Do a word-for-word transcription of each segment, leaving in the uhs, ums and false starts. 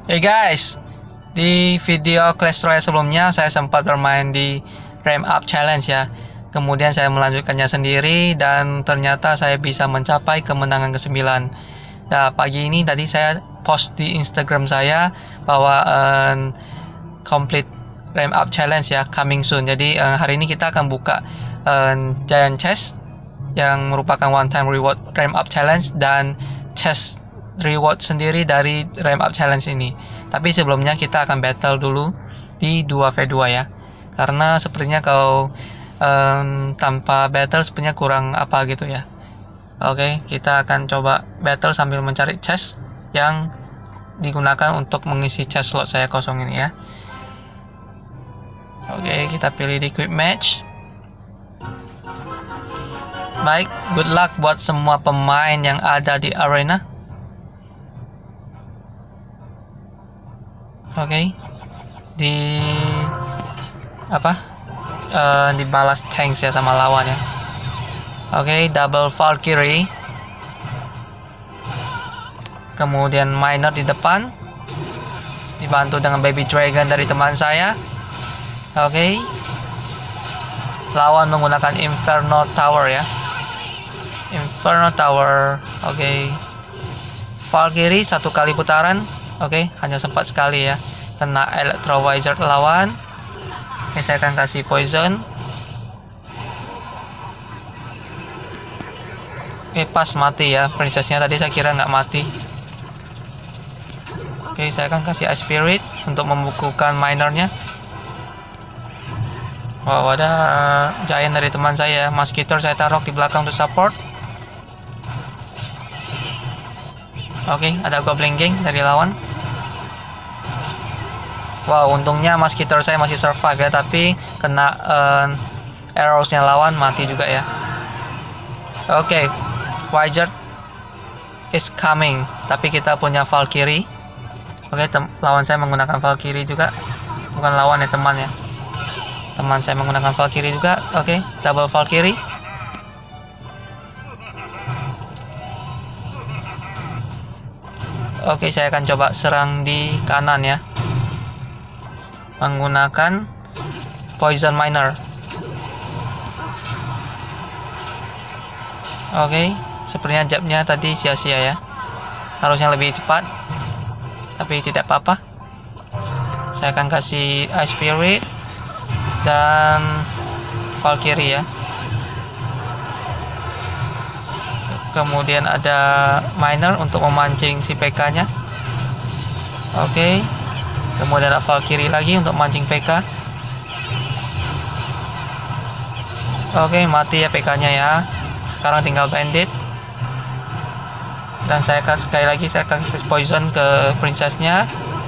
Hey guys, di video Clash Royale sebelumnya saya sempat bermain di Ramp Up Challenge ya. Kemudian saya melanjutkannya sendiri dan ternyata saya bisa mencapai kemenangan kesembilan. Nah, pagi ini tadi saya post di Instagram saya bahwa uh, complete Ramp Up Challenge ya, coming soon. Jadi uh, hari ini kita akan buka uh, Giant Chest yang merupakan one time reward Ramp Up Challenge dan chest reward sendiri dari Ramp Up Challenge ini. Tapi sebelumnya kita akan battle dulu di dua v dua ya. Karena sepertinya kalau um, tanpa battle sepertinya kurang apa gitu ya. Oke, kita akan coba battle sambil mencari chest yang digunakan untuk mengisi chest slot saya kosong ini ya. Oke, kita pilih di quick match. Baik, good luck buat semua pemain yang ada di arena. Oke, okay. di apa? Uh, dibalas tanks ya sama lawan ya. Oke, okay, double Valkyrie. Kemudian miner di depan, dibantu dengan baby dragon dari teman saya. Oke, okay. Lawan menggunakan Inferno Tower ya. Inferno Tower. Oke, okay. Valkyrie satu kali putaran. Oke, okay, hanya sempat sekali ya. Kena Electro Wizard lawan. Oke, okay, saya akan kasih poison. Oke, okay, pas mati ya. Princessnya tadi saya kira nggak mati. Oke, okay, saya akan kasih Ice Spirit untuk membukukan minernya. Wow, ada uh, giant dari teman saya. Mosquito saya taruh di belakang untuk support. Oke, okay, ada Goblin Gang dari lawan. Wow, untungnya Mosquito saya masih survive ya, tapi kena uh, arrows-nya lawan mati juga ya. Oke, okay, Wizard is coming, tapi kita punya Valkyrie. Oke, okay, lawan saya menggunakan Valkyrie juga. Bukan lawan ya, teman ya. Teman saya menggunakan Valkyrie juga. Oke, okay, double Valkyrie. Oke, okay, saya akan coba serang di kanan ya, menggunakan Poison Miner. Oke, okay, sepertinya jabnya tadi sia-sia ya. Harusnya lebih cepat, tapi tidak apa-apa. Saya akan kasih Ice Spirit dan Valkyrie ya. Kemudian ada miner untuk memancing si P K-nya. Oke. Okay. Kemudian ada Valkyrie lagi untuk mancing P K. Oke, okay, mati ya P K-nya ya. Sekarang tinggal bandit. Dan saya akan sekali lagi saya akan kasih poison ke princess-nya.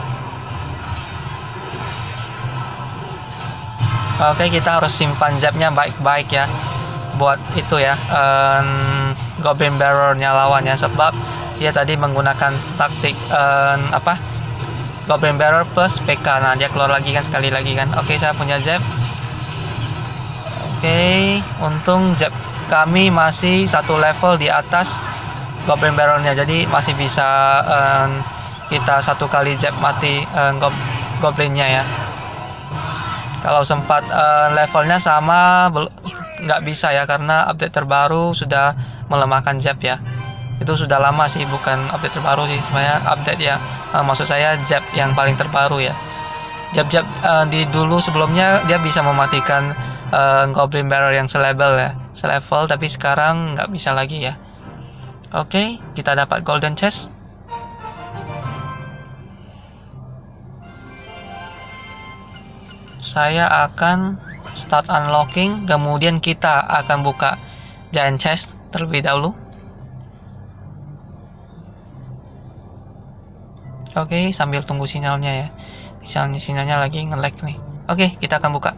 Oke, okay, kita harus simpan zap-nya baik-baik ya. Buat itu ya, um, Goblin Bearer-nya lawan ya, sebab dia tadi menggunakan taktik um, apa? Goblin Bearer plus P K. Nah, dia keluar lagi kan sekali lagi kan. Oke, okay, saya punya zap. Oke, okay, untung zap kami masih satu level di atas Goblin Bearer-nya, jadi masih bisa um, kita satu kali zap mati um, gob Goblinnya ya. Kalau sempat uh, levelnya sama nggak bisa ya, karena update terbaru sudah melemahkan zap ya. Itu sudah lama sih, bukan update terbaru sih sebenarnya, update ya, uh, maksud saya zap yang paling terbaru ya. Zap-zap uh, di dulu sebelumnya dia bisa mematikan uh, Goblin Bearer yang selevel ya, selevel, tapi sekarang nggak bisa lagi ya. Oke, okay, kita dapat Golden Chest. Saya akan start unlocking, kemudian kita akan buka Giant Chest terlebih dahulu. Oke, okay, sambil tunggu sinyalnya ya. Misalnya sinyalnya lagi nge-lag nih. Oke, okay, kita akan buka.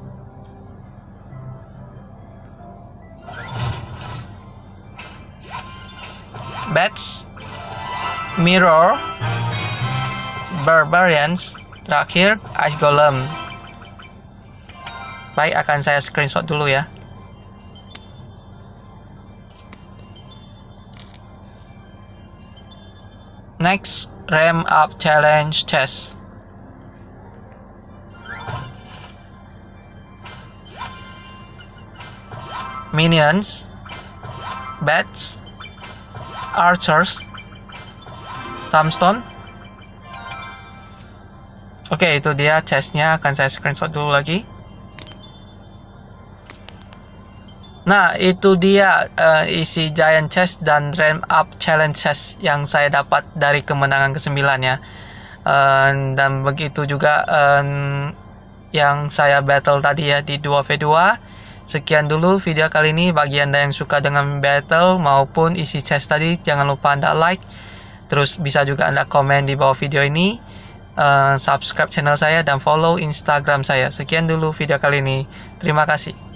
Bats, Mirror, Barbarians, terakhir Ice Golem. Baik, akan saya screenshot dulu ya. Next, Ramp Up Challenge Chest. Minions, bats, archers, tombstone. Oke, itu dia chestnya. Akan saya screenshot dulu lagi. Nah, itu dia uh, isi giant chest dan ramp up challenge chest yang saya dapat dari kemenangan kesembilan ya. Uh, dan begitu juga uh, yang saya battle tadi ya di dua v dua. Sekian dulu video kali ini. Bagi Anda yang suka dengan battle maupun isi chest tadi, jangan lupa Anda like. Terus bisa juga Anda komen di bawah video ini. Uh, subscribe channel saya dan follow Instagram saya. Sekian dulu video kali ini. Terima kasih.